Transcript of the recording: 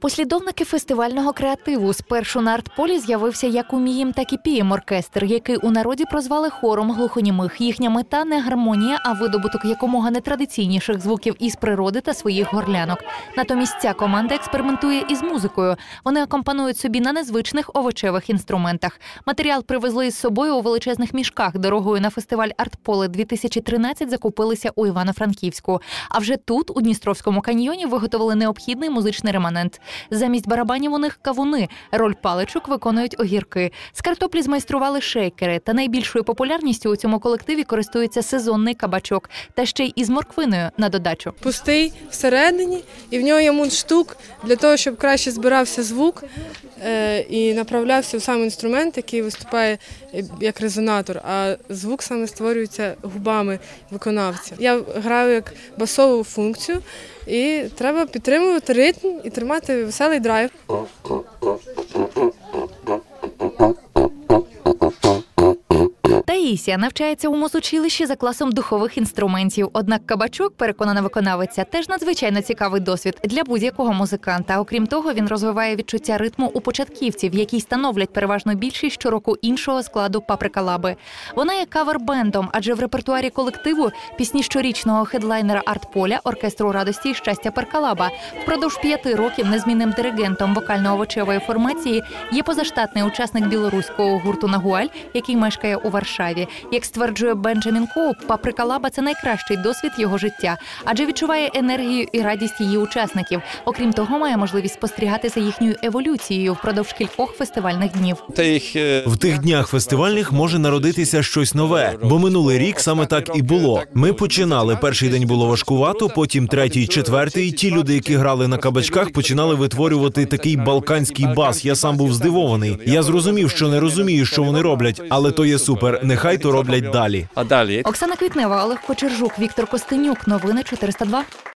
Послідовники фестивального креативу. Спершу на артполі з'явився як умієм, так і пієм оркестр, який у народі прозвали хором глухонімих. Їхня мета – не гармонія, а видобуток якомога нетрадиційніших звуків із природи та своїх горлянок. Натомість ця команда експериментує із музикою. Вони акомпанують собі на незвичних овочевих інструментах. Матеріал привезли із собою у величезних мішках. Дорогою на фестиваль «Артполе-2013» закупилися у Івано-Франківську. А вже тут, у Дністровському каньйоні, виготовили необхідний музичний реманент. Замість барабанів у них кавуни, роль паличок виконують огірки. З картоплі змайстрували шейкери, та найбільшою популярністю у цьому колективі користується сезонний кабачок, та ще й із морквиною на додачу. Пустий всередині, і в нього є мундштук для того, щоб краще збирався звук і направлявся в сам інструмент, який виступає як резонатор, а звук саме створюється губами виконавця. Я граю як басову функцію, і треба підтримувати ритм і тримати веселий драйв. Таїсія навчається у музучилищі за класом духових інструментів. Однак кабачок, переконана виконавиця, теж надзвичайно цікавий досвід для будь-якого музиканта. Окрім того, він розвиває відчуття ритму у початківців, які становлять переважно більшість щороку іншого складу «Паприка Лаби». Вона є кавер-бендом, адже в репертуарі колективу пісні щорічного хедлайнера артполя оркестру радості і щастя «Перкалаба». Впродовж 5 років незмінним диригентом вокально-овочевої формації є позаштатний учасник білоруського гурту «Нагуаль», який мешкає у Варшаві. Як стверджує Бенджамін Коуп, «Паприка Лаба» – це найкращий досвід його життя, адже відчуває енергію і радість її учасників. Окрім того, має можливість спостерігати за їхньою еволюцією впродовж кількох фестивальних днів. В тих днях фестивальних може народитися щось нове, бо минулий рік саме так і було. Ми починали, перший день було важкувато, потім третій, четвертий. Ті люди, які грали на кабачках, починали витворювати такий балканський бас. Я сам був здивований. Я зрозумів, що не розумію, що вони роблять, але то є супер. Нехай то роблять далі. Оксана Квітнева, Олег Кочержук, Віктор Костенюк. Новини 402.